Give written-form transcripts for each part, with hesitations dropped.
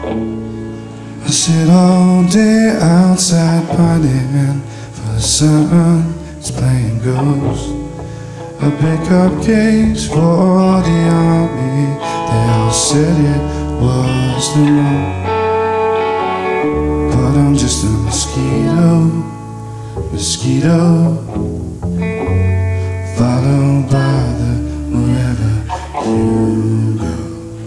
I sit all day outside pining for the sun, it's playing ghosts. I pick up cakes for the army, they all said it was the wrong. But I'm just a mosquito, followed by the wherever you go.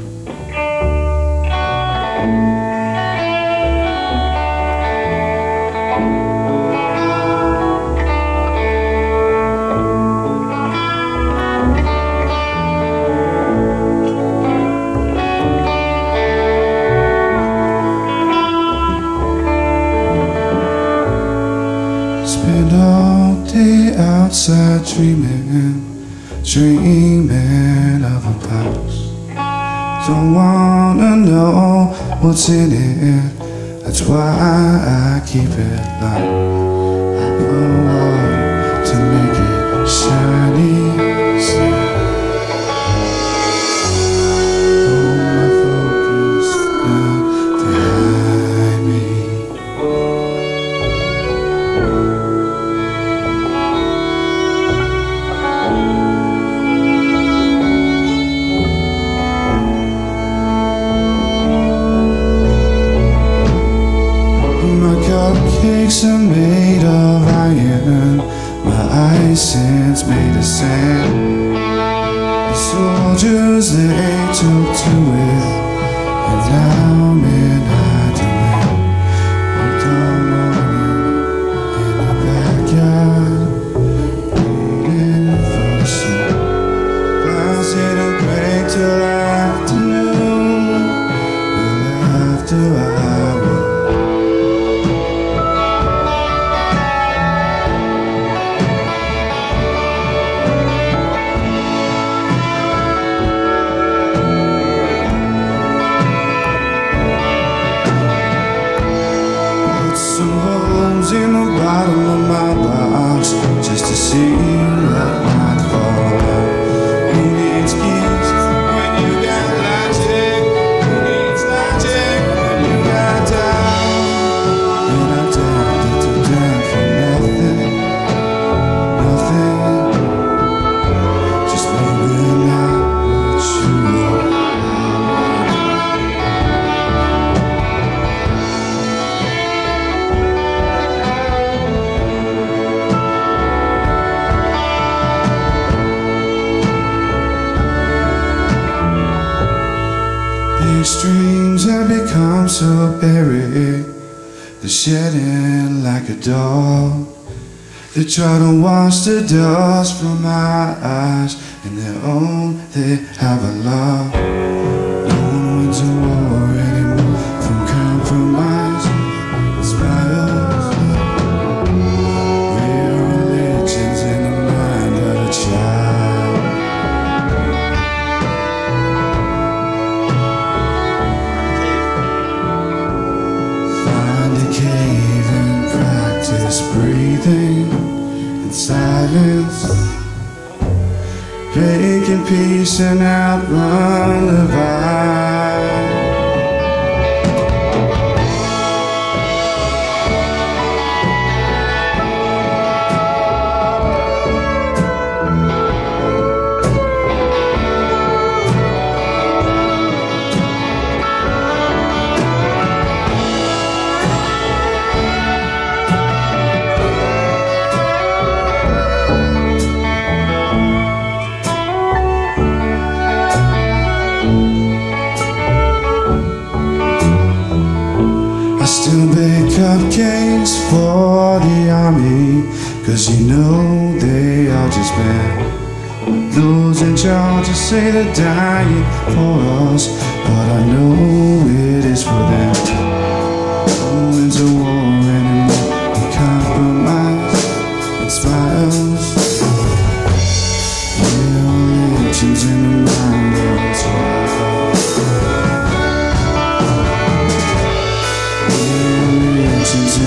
Spend all day outside dreaming of a house. Don't wanna know what's in it, that's why I keep it locked. I put water to make it shiny. Hold my focus down behind me. Cupcakes are made of iron, my ice made of sand. The soldiers, they took to it, and now I'm in hiding. Worked all morning in the backyard, waiting for the sun. Clouds didn't break till afternoon, well after I woke. Some holes in the bottom of my box, just to see what might fall out. Who needs keys when you got logic? Who needs logic when you got doubt? And I doubted to down for nothing, just maybe not what you are. These dreams have become so buried, they're shedding like a dog. They try to wash the dust from my eyes, and their own they have a law. No one wins a war anymore from compromise and smiles. Real religion's in the mind of a child. Cave and practice breathing in silence, making peace and outrun the vibe. Still bake cupcakes for the army, 'cause you know they are just bad. Those in charge say they're dying for us, but I know it is for them. No wins a war anymore, we compromise and smiles. Real religion's in the mind of a child. Real religion's